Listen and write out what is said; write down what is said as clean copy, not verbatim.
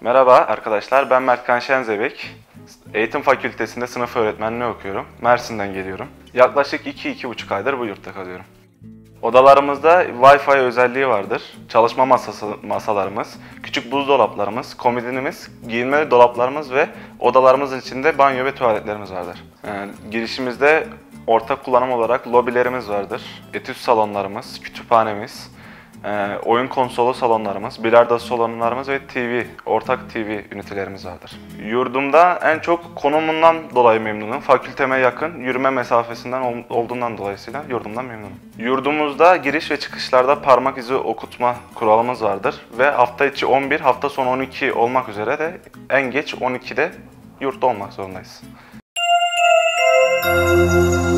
Merhaba arkadaşlar, ben Mertkan Şenzebek. Eğitim Fakültesi'nde sınıf öğretmenliği okuyorum. Mersin'den geliyorum. Yaklaşık 2-2,5 aydır bu yurtta kalıyorum. Odalarımızda Wi-Fi özelliği vardır. Çalışma masalarımız, küçük buzdolaplarımız, komodinimiz, giyinme dolaplarımız ve odalarımızın içinde banyo ve tuvaletlerimiz vardır. Girişimizde ortak kullanım olarak lobilerimiz vardır. Etüt salonlarımız, kütüphanemiz, oyun konsolu salonlarımız, bilardo salonlarımız ve ortak TV ünitelerimiz vardır. Yurdumda en çok konumundan dolayı memnunum. Fakülteme yakın, yürüme mesafesinden olduğundan dolayısıyla yurdumdan memnunum. Yurdumuzda giriş ve çıkışlarda parmak izi okutma kuralımız vardır ve hafta içi 11, hafta sonu 12 olmak üzere de en geç 12'de yurtta olmak zorundayız.